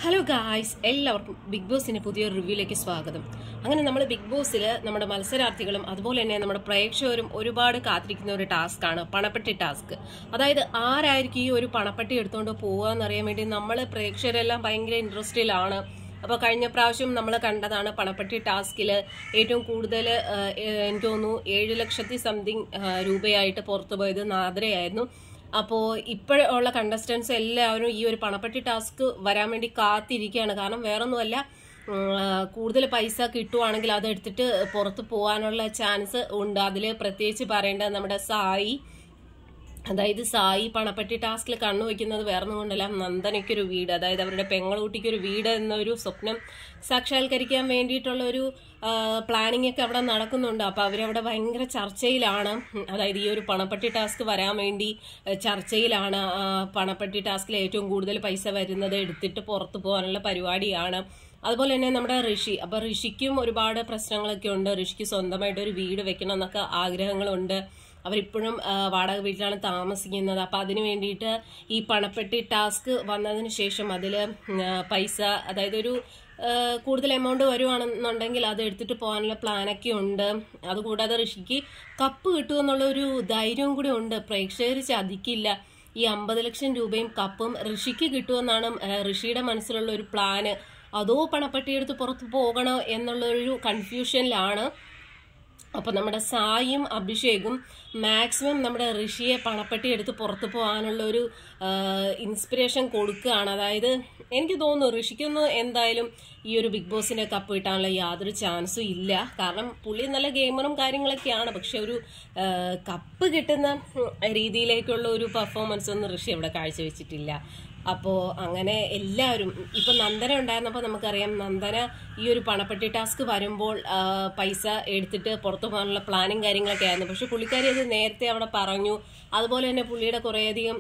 Hello guys, എല്ലാവർക്കും big ബോസിന്റെ പുതിയൊരു റിവ്യൂയിലേക്ക് സ്വാഗതം. അങ്ങനെ നമ്മൾ ബിഗ് ബോസിൽ നമ്മുടെ മത്സരാർത്ഥികളും അതുപോലെ തന്നെ നമ്മുടെ പ്രേക്ഷകരും ഒരുപാട് കാത്തിരിക്കുന്ന ഒരു ടാസ്ക്കാണ് പണപ്പെട്ടി ടാസ്ക്. അതായത് ആരായിരിക്കും ഈ ഒരു പണപ്പെട്ടി എടുത്തുകൊണ്ട് പോവാന്നറിയാൻ വേണ്ടി നമ്മൾ പ്രേക്ഷകരെല്ലാം ഭയങ്കര ഇൻട്രസ്റ്റിലാണ്. അപ്പോൾ കഴിഞ്ഞ പ്രാവശ്യം നമ്മൾ കണ്ടതാണ് പണപ്പെട്ടി ടാസ്കിൽ ഏറ്റവും കൂടുതൽ എനിക്ക് തോന്നുന്നു 7 ലക്ഷത്തി സംതിങ് രൂപയായിട്ട് പുറത്തുപോയത് നാദ്രയായിരുന്നു. അപ്പോൾ ഇപ്പോഴുള്ള കണ്ടസ്റ്റൻസ് എല്ലാവരും ഈ ഒരു പണപ്പെട്ടി ടാസ്ക് വരാൻ വേണ്ടി കാത്തിരിക്കുകയാണ്. കാരണം വേറൊന്നുമല്ല, കൂടുതൽ പൈസ കിട്ടുവാണെങ്കിൽ അതെടുത്തിട്ട് പുറത്ത് പോകാനുള്ള ചാൻസ് ഉണ്ട്. അതിൽ പ്രത്യേകിച്ച് പറയേണ്ടത് നമ്മുടെ സായി, അതായത് സായി പണപ്പെട്ടി ടാസ്കിൽ കണ്ണുവെക്കുന്നത് വേറൊന്നും കൊണ്ടല്ല, നന്ദനയ്ക്കൊരു വീട്, അതായത് അവരുടെ പെങ്ങളുട്ടിക്കൊരു വീട് എന്നൊരു സ്വപ്നം സാക്ഷാത്കരിക്കാൻ വേണ്ടിയിട്ടുള്ള ഒരു പ്ലാനിങ് ഒക്കെ അവിടെ നടക്കുന്നുണ്ട്. അപ്പോൾ അവരവിടെ ഭയങ്കര ചർച്ചയിലാണ്. അതായത് ഈ ഒരു പണപ്പെട്ടി ടാസ്ക് വരാൻ വേണ്ടി ചർച്ചയിലാണ്. പണപ്പെട്ടി ടാസ്കിൽ ഏറ്റവും കൂടുതൽ പൈസ വരുന്നത് എടുത്തിട്ട് പുറത്തു പോകാനുള്ള പരിപാടിയാണ്. അതുപോലെ തന്നെ നമ്മുടെ ഋഷി, അപ്പൊ ഋഷിക്കും ഒരുപാട് പ്രശ്നങ്ങളൊക്കെ ഉണ്ട്. ഋഷിക്ക് സ്വന്തമായിട്ട് ഒരു വീട് വെക്കണം എന്നൊക്കെ ആഗ്രഹങ്ങളുണ്ട്. അവരിപ്പോഴും വാടക വീട്ടിലാണ് താമസിക്കുന്നത്. അപ്പം അതിന് വേണ്ടിയിട്ട് ഈ പണപ്പെട്ടി ടാസ്ക് വന്നതിന് ശേഷം അതിൽ പൈസ, അതായത് ഒരു കൂടുതൽ എമൗണ്ട് വരുവാണെന്നുണ്ടെങ്കിൽ അത് എടുത്തിട്ട് പോകാനുള്ള പ്ലാനൊക്കെ ഉണ്ട്. അതുകൂടാതെ ഋഷിക്ക് കപ്പ് കിട്ടുമെന്നുള്ള ഒരു ധൈര്യവും കൂടി ഉണ്ട്. പ്രേക്ഷകർ ചതിക്കില്ല. ഈ 50 ലക്ഷം രൂപയും കപ്പും ഋഷിക്ക് കിട്ടുമെന്നാണ് ഋഷിയുടെ മനസ്സിലുള്ള ഒരു പ്ലാന്. അതോ പണപ്പെട്ടി എടുത്ത് പുറത്ത് പോകണോ എന്നുള്ളൊരു കൺഫ്യൂഷനിലാണ്. അപ്പൊ നമ്മുടെ സായും അഭിഷേകും മാക്സിമം നമ്മുടെ ഋഷിയെ പണപ്പെട്ടി എടുത്ത് പുറത്തു പോകാനുള്ള ഒരു ഇൻസ്പിറേഷൻ കൊടുക്കുകയാണ്. അതായത് എനിക്ക് തോന്നുന്നു ഋഷിക്കൊന്നും എന്തായാലും ഈ ഒരു ബിഗ് ബോസിന്റെ കപ്പ് കിട്ടാനുള്ള യാതൊരു ചാൻസും ഇല്ല. കാരണം പുള്ളി നല്ല ഗെയിമറും കാര്യങ്ങളൊക്കെയാണ്. പക്ഷെ ഒരു കപ്പ് കിട്ടുന്ന രീതിയിലേക്കുള്ള ഒരു പെർഫോമൻസ് ഒന്നും ഋഷി അവിടെ കാഴ്ചവെച്ചിട്ടില്ല. അപ്പോൾ അങ്ങനെ എല്ലാവരും, ഇപ്പൊ നന്ദന ഉണ്ടായിരുന്നപ്പോൾ നമുക്കറിയാം, നന്ദന ഈ ഒരു പണപ്പെട്ടി ടാസ്ക് വരുമ്പോൾ പൈസ എടുത്തിട്ട് പുറത്തു പോകാനുള്ള പ്ലാനിങ് കാര്യങ്ങളൊക്കെ ആയിരുന്നു. പക്ഷെ പുള്ളിക്കാരി അത് നേരത്തെ അവിടെ പറഞ്ഞു. അതുപോലെ തന്നെ പുള്ളിയുടെ കുറേയധികം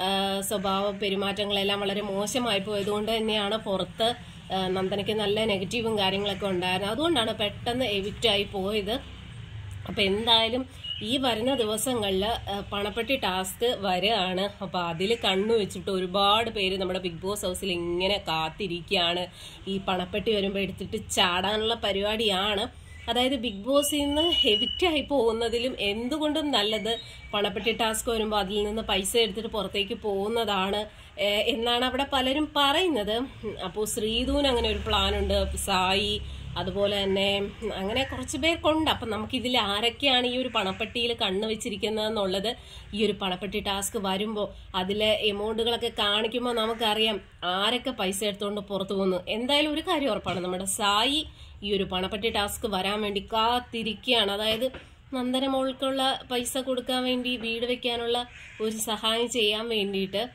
സ്വഭാവ പെരുമാറ്റങ്ങളെല്ലാം വളരെ മോശമായി പോയതുകൊണ്ട് തന്നെയാണ് പുറത്ത് നന്ദനയ്ക്ക് നല്ല നെഗറ്റീവും കാര്യങ്ങളൊക്കെ ഉണ്ടായിരുന്നു. അതുകൊണ്ടാണ് പെട്ടെന്ന് എവിക്റ്റായി പോയത്. അപ്പൊ എന്തായാലും ഈ വരുന്ന ദിവസങ്ങളിൽ പണപ്പെട്ടി ടാസ്ക് വരികയാണ്. അപ്പൊ അതിൽ കണ്ണു വെച്ചിട്ട് ഒരുപാട് പേര് നമ്മുടെ ബിഗ് ബോസ് ഹൗസിൽ ഇങ്ങനെ കാത്തിരിക്കുകയാണ്. ഈ പണപ്പെട്ടി വരുമ്പോൾ എടുത്തിട്ട് ചാടാനുള്ള പരിപാടിയാണ്. അതായത് ബിഗ് ബോസിൽ നിന്ന് എവിക്റ്റായി പോകുന്നതിലും എന്തുകൊണ്ടും നല്ലത് പണപ്പെട്ടി ടാസ്ക് വരുമ്പോൾ അതിൽ നിന്ന് പൈസ എടുത്തിട്ട് പുറത്തേക്ക് പോകുന്നതാണ് എന്നാണ് അവിടെ പലരും പറയുന്നത്. അപ്പോൾ ശ്രീധുവിന് അങ്ങനെ ഒരു പ്ലാനുണ്ട്, സായി, അതുപോലെ തന്നെ അങ്ങനെ കുറച്ച് പേർക്കുണ്ട്. അപ്പം നമുക്കിതിൽ ആരൊക്കെയാണ് ഈ ഒരു പണപ്പെട്ടിയിൽ കണ്ണു വെച്ചിരിക്കുന്നത് എന്നുള്ളത് ഈ ഒരു പണപ്പെട്ടി ടാസ്ക് വരുമ്പോൾ അതിലെ എമൗണ്ടുകളൊക്കെ കാണിക്കുമ്പോൾ നമുക്കറിയാം ആരൊക്കെ പൈസ എടുത്തുകൊണ്ട് പുറത്തു പോകുന്നു. എന്തായാലും ഒരു കാര്യം ഉറപ്പാണ്, നമ്മുടെ സായി ഈ ഒരു പണപ്പെട്ടി ടാസ്ക് വരാൻ വേണ്ടി കാത്തിരിക്കുകയാണ്. അതായത് നന്ദന മോൾക്കുള്ള പൈസ കൊടുക്കാൻ വേണ്ടി, വീട് വെക്കാനുള്ള ഒരു സഹായം ചെയ്യാൻ വേണ്ടിയിട്ട്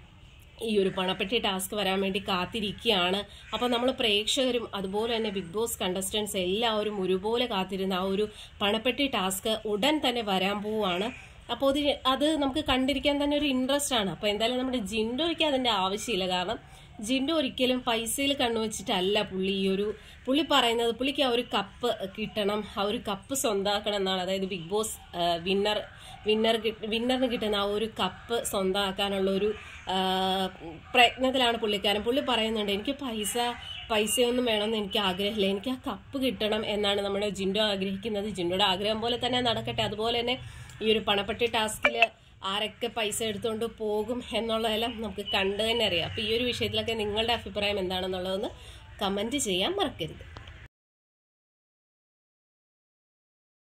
ഈ ഒരു പണപ്പെട്ടി ടാസ്ക് വരാൻ വേണ്ടി കാത്തിരിക്കുകയാണ്. അപ്പം നമ്മൾ പ്രേക്ഷകരും അതുപോലെ തന്നെ ബിഗ് ബോസ് കണ്ടസ്റ്റൻസ് എല്ലാവരും ഒരുപോലെ കാത്തിരുന്ന ആ ഒരു പണപ്പെട്ടി ടാസ്ക് ഉടൻ തന്നെ വരാൻ പോവുകയാണ്. അപ്പോൾ അത് നമുക്ക് കണ്ടിരിക്കാൻ തന്നെ ഒരു ഇൻട്രസ്റ്റ് ആണ്. അപ്പോൾ എന്തായാലും നമ്മുടെ ജിൻഡോയ്ക്ക് അതിന്റെ ആവശ്യമില്ല. കാരണം ജിൻഡോ ഒരിക്കലും പൈസയിൽ കണ്ണുവെച്ചിട്ടല്ല പുള്ളി പറയുന്നത്. പുള്ളിക്ക് ആ ഒരു കപ്പ് കിട്ടണം, ആ ഒരു കപ്പ് സ്വന്തമാക്കണം എന്നാണ്. അതായത് ബിഗ് ബോസ് വിന്നറിന് കിട്ടുന്ന ആ ഒരു കപ്പ് സ്വന്തമാക്കാനുള്ള ഒരു പ്രയത്നത്തിലാണ് പുള്ളിക്കാരൻ. പുള്ളി പറയുന്നുണ്ട്, എനിക്ക് പൈസയൊന്നും വേണമെന്ന് എനിക്ക് ആഗ്രഹമില്ല, എനിക്ക് ആ കപ്പ് കിട്ടണം എന്നാണ് നമ്മുടെ ജിൻഡോ ആഗ്രഹിക്കുന്നത്. ജിൻഡോയുടെ ആഗ്രഹം പോലെ തന്നെ നടക്കട്ടെ. അതുപോലെ തന്നെ ഈ ഒരു പണപ്പെട്ടി ടാസ്കിൽ ആരൊക്കെ പൈസ എടുത്തുകൊണ്ട് പോകും എന്നുള്ളതെല്ലാം നമുക്ക് കണ്ടു തന്നെ അറിയാം. അപ്പോൾ ഈ ഒരു വിഷയത്തിലൊക്കെ നിങ്ങളുടെ അഭിപ്രായം എന്താണെന്നുള്ളതൊന്ന് കമന്റ് ചെയ്യാൻ മറക്കരുത്.